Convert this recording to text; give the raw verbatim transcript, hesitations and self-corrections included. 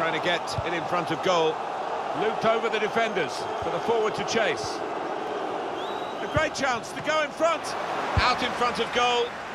trying to get it in front of goal. Looped over the defenders for the forward to chase. A great chance to go in front. Out in front of goal.